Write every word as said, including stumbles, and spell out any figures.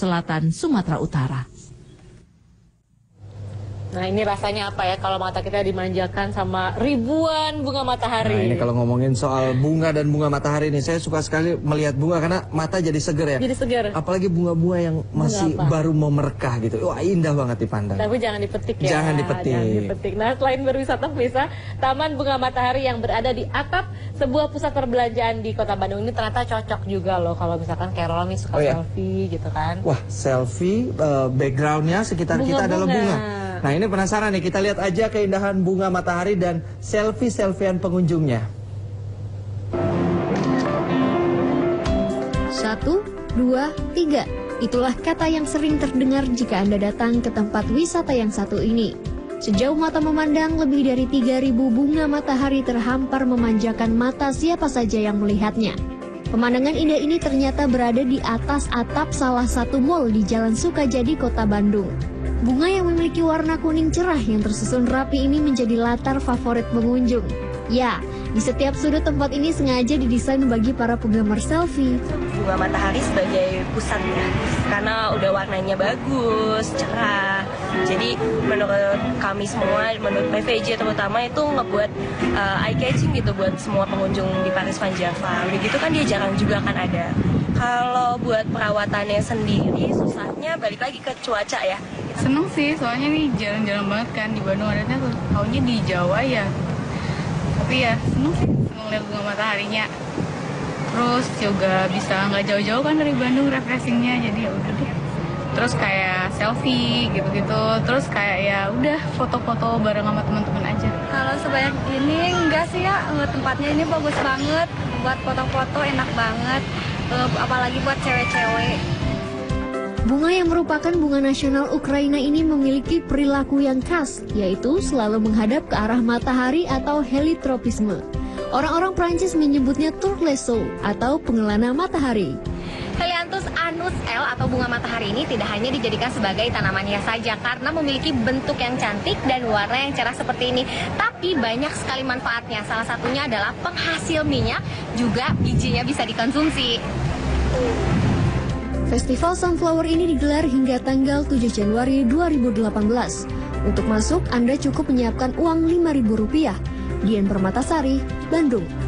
selatan Sumatera Utara. Nah, ini rasanya apa ya kalau mata kita dimanjakan sama ribuan bunga matahari. Nah, ini kalau ngomongin soal bunga dan bunga matahari ini, saya suka sekali melihat bunga karena mata jadi seger ya. Jadi seger. Apalagi bunga-bunga yang masih baru mau merekah gitu. Wah, indah banget dipandang. Tapi jangan dipetik ya. Jangan dipetik. Jangan dipetik. Nah, selain berwisata pemirsa, Taman Bunga Matahari yang berada di atap sebuah pusat perbelanjaan di Kota Bandung ini ternyata cocok juga loh kalau misalkan Carol nih suka oh, ya? selfie gitu kan. Wah, selfie uh, backgroundnya sekitar bunga, kita adalah bunga. Nah, ini penasaran nih, kita lihat aja keindahan bunga matahari dan selfie-selfiean pengunjungnya. Satu, dua, tiga. Itulah kata yang sering terdengar jika Anda datang ke tempat wisata yang satu ini. Sejauh mata memandang, lebih dari tiga ribu bunga matahari terhampar memanjakan mata siapa saja yang melihatnya. Pemandangan indah ini ternyata berada di atas atap salah satu mal di Jalan Sukajadi, Kota Bandung. Bunga yang memiliki warna kuning cerah yang tersusun rapi ini menjadi latar favorit pengunjung. Ya, di setiap sudut tempat ini sengaja didesain bagi para penggemar selfie. Bunga matahari sebagai pusatnya, karena udah warnanya bagus, cerah. Jadi menurut kami semua, menurut P V J terutama itu ngebuat uh, eye catching gitu buat semua pengunjung di Paris Van Java. Udah gitu kan dia jarang juga kan ada. Kalau buat perawatannya sendiri susahnya balik lagi ke cuaca ya. Seneng sih, soalnya nih jarang-jarang banget kan di Bandung adanya tuh. Taunya di Jawa ya. Tapi ya seneng sih, seneng lihat bunga mataharinya. Terus juga bisa nggak jauh-jauh kan dari Bandung refreshingnya, jadi ya udah deh. Terus kayak selfie gitu-gitu. Terus kayak ya udah foto-foto bareng sama teman-teman aja. Kalau sebanyak ini enggak sih ya, tempatnya ini bagus banget. Buat foto-foto enak banget, apalagi buat cewek-cewek. Bunga yang merupakan bunga nasional Ukraina ini memiliki perilaku yang khas, yaitu selalu menghadap ke arah matahari atau heliotropisme. Orang-orang Prancis menyebutnya tourleso atau pengelana matahari. Helianthus anus L atau bunga matahari ini tidak hanya dijadikan sebagai tanaman hias saja karena memiliki bentuk yang cantik dan warna yang cerah seperti ini, tapi banyak sekali manfaatnya. Salah satunya adalah penghasil minyak, juga bijinya bisa dikonsumsi. Festival Sunflower ini digelar hingga tanggal tujuh Januari dua ribu delapan belas. Untuk masuk, Anda cukup menyiapkan uang lima ribu rupiah. Dian Permatasari, Bandung.